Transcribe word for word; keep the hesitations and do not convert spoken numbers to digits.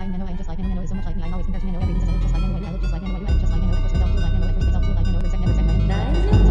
I'm Nanno, I'm just like Nanno, Nanno is so much like me, I'm always compared to Nanno, everything's I look just like Nanno, I look just like Nanno, I do, I look just like Nanno, at first myself, too like Nanno, at first myself, too like Nanno, exact, never exact, my